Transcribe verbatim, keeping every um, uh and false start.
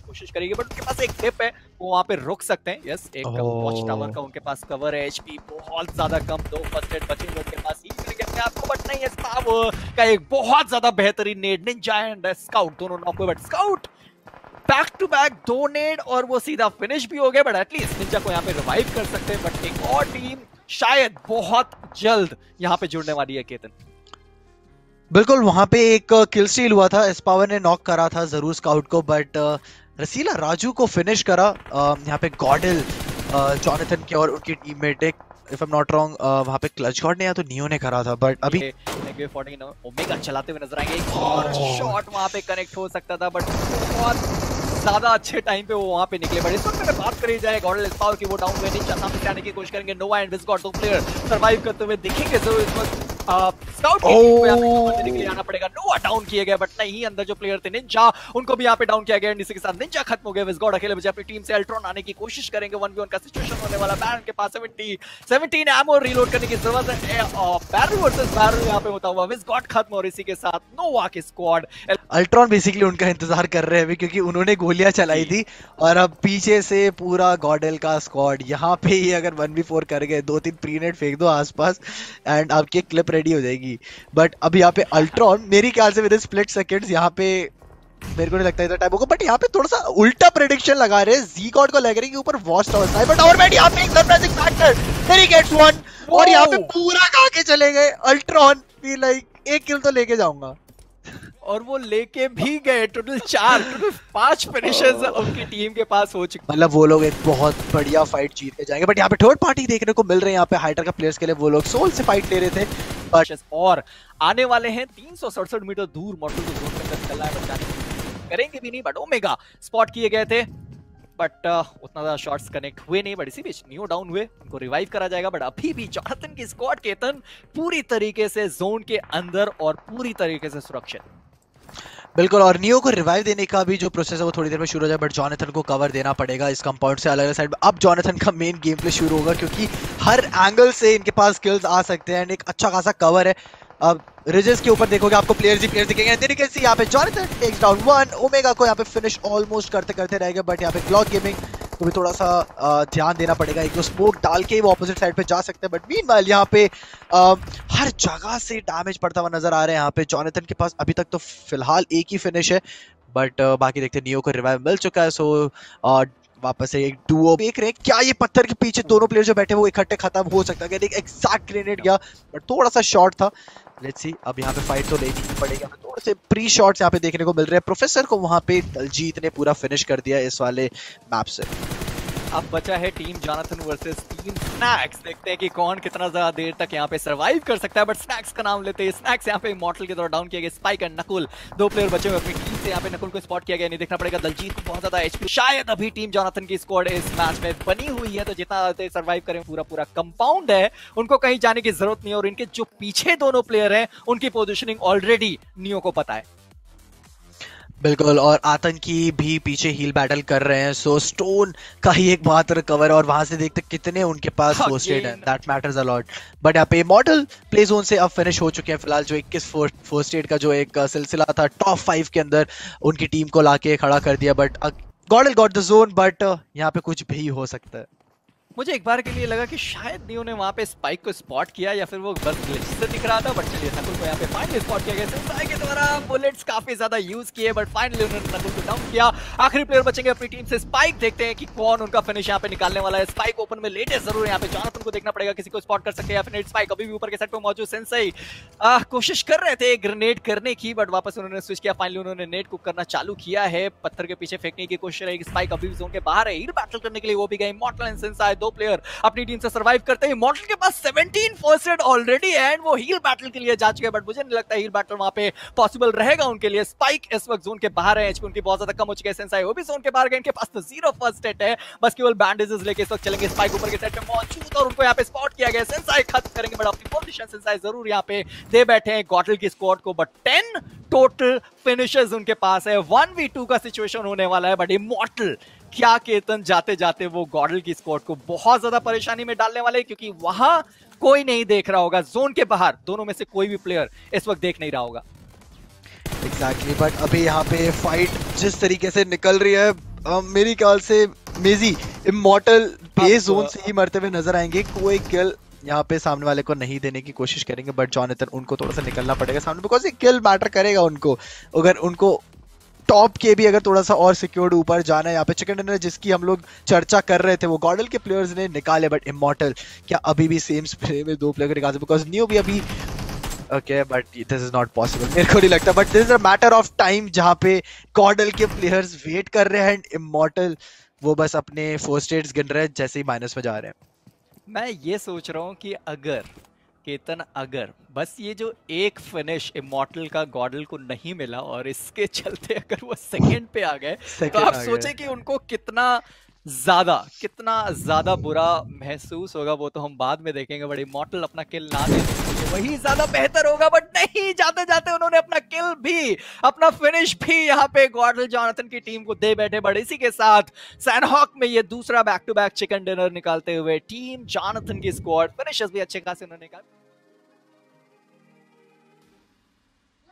कोशिश करेगी, बट उनके पास एक टिप है, वो वहाँ पे रुक सकते हैं। यस, एक वॉच टावर का उनके पास कवर है, एचपी बहुत ज्यादा कम, दो फर्स्ट एड बचेंगे उनके पास, हील करेंगे अपने आप को, बट नहीं, स्पावर का एक बहुत ज्यादा बेहतरीन नेड, निंजा एंड स्काउट दोनों नॉक हुए, but Scout back to back दो नेड और वो सीधा फिनिश भी हो गए, बट एटलीस्ट निंजा को यहाँ पे रिवाइव कर सकते हैं। बट एक और टीम शायद बहुत जल्द यहाँ पे जुड़ने वाली है। केतन, बिल्कुल, वहां पे एक किल स्टील हुआ था, स्पावर ने नॉक करा था जरूर स्काउट को, बट रसीला राजू को फिनिश करा यहाँ पे गॉडल जॉनथन के और उनकी टीममेट एक, if I am not wrong वहां पे क्लच गॉड ने या तो नियो ने करा था, बट अभी ओमेगा चलाते हुए नजर आएंगे, एक और शॉट वहां पे कनेक्ट हो सकता था, बट बहुत ज्यादा अच्छे टाइम पे वो वहां पे निकले। बट इस वक्त अगर बात करी जाए गॉडल स्पावर की, वो डाउन हुए नहीं, सामने से आने की कोशिश करेंगे, नोवा एंड विस्गॉट दो प्लेयर सर्वाइव करते हुए दिखेंगे, तो इस वक्त स्काउट की टीम को यहाँ पे करने के लिए आना पड़ेगा। नोवा डाउन किए गए, बट नहीं, अंदर जो प्लेयर थे निंजा, उनको भी यहाँ पे डाउन किया गया, इसी के साथ निंजा खत्म हो गया। विस्गॉट अकेले बचे, अपनी टीम से अल्ट्रॉन आने की कोशिश करेंगे, वन वी वन का सिचुएशन होने वाला, बैरन के पास सत्तर सत्रह एमो रीलोड करने की जरूरत है, बैरन वर्सेस बैरन यहाँ पे होता हुआ, विस्गॉट खत्म और इसी के साथ नोवा की स्क्वाड। अल्ट्रॉन बेसिकली उनका इंतजार कर रहे हैं क्योंकि उन्होंने गोलियां चलाई थी और अब पीछे से पूरा गॉडल का स्क्वाड यहाँ पे ही अगर वन वी फोर कर गए, दो तीन प्रीनेट फेंक दो आसपास एंड आपकी क्लिप रेडी हो जाएगी। बट अब यहाँ पे अल्ट्रॉन मेरे ख्याल से विद स्प्लिट सेकंड्स यहाँ पे मेरे को नहीं लगता इतना टाइम होगा, बट यहाँ पे थोड़ा सा उल्टा प्रेडिक्शन लगा रहे हैं, जी गॉड को लग रही है कि ऊपर वॉच टावर स्नाइपर टावर बैठ, यहाँ पे एक surprising factor, there he gets one और यहाँ पे पूरा खा के चले गए अल्ट्रॉन, फील लाइक एक किल तो लेके जाऊंगा और वो लेके भी गए। टोटल चार टोटल पांच फिनिशेस उनकी टीम के पास हो चुके, मतलब वो लोग एक बहुत बढ़िया फाइट जीत के जाएंगे। बट यहाँ पे थर्ड पार्टी देखने को मिल रहे हैं, यहाँ पे हाइटर का प्लेयर्स के लिए वो लोग सोल से फाइट ले रहे थे, बट और आने वाले हैं तीन सौ सड़सठ मीटर दूर मॉडल को जोन में चल रहा है, बचाने करेंगे भी नहीं, बट ओमेगा स्पॉट किए गए थे, बट uh, उतना ज्यादा शॉट्स कनेक्ट हुए नहीं। बट इसी बीच नियो डाउन हुए, उनको रिवाइव करा जाएगा, बट अभी भी जॉनथन की स्क्वाड केतन पूरी तरीके से जोन के अंदर और पूरी तरीके से सुरक्षित। बिल्कुल, और नियो को रिवाइव देने का भी जो प्रोसेस है वो थोड़ी देर में शुरू हो जाए, बट जॉनथन को कवर देना पड़ेगा इस कंपाउंड से अलग अलग साइड में। अब जॉनथन का मेन गेम प्ले शुरू होगा क्योंकि हर एंगल से इनके पास स्किल्स आ सकते हैं एंड एक अच्छा खासा कवर है। अब रिजेस के ऊपर देखोगे आपको प्लेयर्स ही प्लेयर्स दिखेंगे, तरीके से यहाँ पे Jonathan takes down one, Omega को यहाँ पे फिनिश ऑलमोस्ट करते करते रहेंगे, बट यहाँ पे ग्लॉक गेमिंग को भी थोड़ा सा आ, ध्यान देना पड़ेगा, एक दो स्मोक डाल के वो ऑपोजिट साइड पे जा सकते हैं। बट मीनवाइल यहाँ पे आ, हर जगह से डैमेज पड़ता हुआ नजर आ रहा है। यहाँ पे जॉनथन के पास अभी तक तो फिलहाल एक ही फिनिश है, बट बाकी देखते हैं नियो को रिवाइव मिल चुका है, सो आ, वापस से एक डुओ देख रहे हैं क्या ये पत्थर के पीछे दोनों प्लेयर जो बैठे वो इकट्ठे खत्म हो सकता है, एक एग्जैक्ट ग्रेनेड गया बट थोड़ा सा शॉर्ट था। लेट्स सी, अब यहाँ पे फाइट तो लेनी ही पड़ेगी, हमें थोड़े से प्री शॉट्स यहाँ पे देखने को मिल रहे हैं। प्रोफेसर को वहाँ पे दलजीत ने पूरा फिनिश कर दिया इस वाले मैप से। अब बचा है team Jonathan versus team Snax, देखते हैं कि कौन कितना ज्यादा देर तक यहाँ पे सरवाइव कर सकता है। बट स्नैक्स का नाम लेते हैं, स्नैक्स यहाँ पे इमॉर्टल के द्वारा डाउन किया गया, स्पाइक एंड नकुल दो प्लेयर बचे हुए अपनी टीम से, यहाँ पे नकुल को स्पॉट किया गया, नहीं देखना पड़ेगा, दलजीत को बहुत ज्यादा एचपी, शायद अभी टीम जॉनथन की स्क्वाड इस मैच में बनी हुई है, तो जितना सर्वाइव करें पूरा पूरा कंपाउंड है, उनको कहीं जाने की जरूरत नहीं है, और इनके जो पीछे दोनों प्लेयर हैं उनकी पोजिशनिंग ऑलरेडी नियो को पता है। बिल्कुल, और आतंकी भी पीछे हील बैटल कर रहे हैं, सो स्टोन का ही एक मात्र कवर है और वहां से देखते कितने उनके पास फर्स्ट एड है, that matters a lot. But यहाँ पे मॉडल प्ले जोन से अब फिनिश हो चुके हैं फिलहाल, जो इक्कीस फर्स्ट एड का जो एक सिलसिला था टॉप फाइव के अंदर उनकी टीम को लाके खड़ा कर दिया, but Godl got the zone, but यहाँ पे कुछ भी हो सकता है। मुझे एक बार के लिए लगा कि शायद नियो ने वहां पे स्पाइक को स्पॉट किया या फिर वो बस ग्लिच से दिख रहा था, बट चलिए नकुल को यहाँ पे फाइनली स्पॉट किया गया, सेंसाई के द्वारा बुलेट्स काफी ज्यादा यूज किए, बट फाइनली उन्होंने नकुल को डाउन किया। आखिरी प्लेयर बचेंगे अपनी टीम से स्पाइक, देखते हैं कि कौन उनका फिनिश यहाँ पे निकालने वाला है। स्पाइक ओपन में लेटे जरूर, यहाँ पे जॉनथन को देखना पड़ेगा, किसी को स्पॉट कर सकते हैं या फिर स्पाइक अभी भी ऊपर के साइड पे मौजूद। सेंसाई कोशिश कर रहे थे ग्रेनेड करने की, बट वापस उन्होंने स्विच किया, फाइनली उन्होंने नेट कुक करना चालू किया है, पत्थर के पीछे फेंकने की कोशिश रहेगी। स्पाइक अभी भी जोन के बाहर है, हील बैटल करने के लिए वो भी गए, मॉर्टल एंड सेंसाई दो प्लेयर अपनी टीम से सर्वाइव करते हैं। मॉडल के पास सत्रह फर्स्ट एड ऑलरेडी है एंड वो हील बैटल के लिए जा चुके हैं, बट मुझे नहीं लगता हील बैटल वहां पे पॉसिबल रहेगा उनके लिए। स्पाइक इस वक्त जोन के बाहर है, एचपी उनकी बहुत ज्यादा कम हो चुकी है, सेंसाई वो भी जोन के बाहर गए, इनके पास तो जीरो फर्स्ट एड है, बस केवल बैंडेजेस लेके इस वक्त चलेंगे। स्पाइक ऊपर के साइड पे मौजूद और उनको यहाँ पे स्पॉट किया गया, सेंसाई खत्म करेंगे, बट अपनी पोजीशन सेंसाई जरूर यहाँ पे दे बैठे हैं गॉडल की स्क्वाड को, बट टेन टोटल फिनिशेस उनके पास है, वन वी टू का सिचुएशन होने वाला है। बट इमॉर्टल क्या केतन जाते जाते वो गॉडल की स्क्वाड को बहुत ज्यादा परेशानी में डालने वाले, क्योंकि वहां कोई नहीं देख रहा होगा, जोन के बाहर दोनों में से कोई भी प्लेयर इस वक्त देख नहीं रहा होगा। एग्जैक्टली, बट अभी यहाँ पे फाइट जिस तरीके से निकल रही है अ, मेरी ख्याल से मेजी इमॉर्टल बेस जोन अब से ही मरते हुए नजर आएंगे। कोई किल यहाँ पे सामने वाले को नहीं देने की कोशिश करेंगे, बट जॉनथन उनको थोड़ा सा निकलना पड़ेगा सामने, बिकॉज ये किल मैटर करेगा उनको। अगर उनको टॉप के भी अगर थोड़ा सा और सिक्योर्ड ऊपर जाना है, यहाँ पे चिकन डिनर जिसकी हम लोग चर्चा कर रहे थे वो गॉडल के प्लेयर्स ने निकाले, बट इमॉर्टल क्या अभी भी सेम स्प्रे में दो प्लेयर निकाल सकते? बिकॉज न्यू भी अभी okay, but this is not possible, मेरे को नहीं लगता, but this is a matter of time जहाँ पे गॉडल के प्लेयर्स वेट कर रहे हैं एंड इमॉर्टल वो बस अपने फर्स्ट एड्स गिन रहे हैं जैसे ही माइनस में जा रहे हैं। मैं ये सोच रहा हूँ कि अगर केतन अगर बस ये जो एक फिनिश इमॉर्टल का गॉडल को नहीं मिला और इसके चलते अगर वो सेकंड पे आ गए तो आप सोचे कि उनको कितना ज्यादा कितना ज्यादा बुरा महसूस होगा, वो तो हम बाद में देखेंगे। बट इमॉर्टल अपना किल ना दे तो वही ज्यादा बेहतर होगा, बट नहीं, जाते जाते उन्होंने अपना किल भी अपना फिनिश भी यहाँ पे गॉडल जॉनथन की टीम को दे बैठे। बट इसी के साथ सैंडहॉक में ये दूसरा back to back chicken dinner निकालते हुए टीम जॉनथन की स्क्वाड फिनिशर्स भी अच्छे खासे उन्होंने निकाले।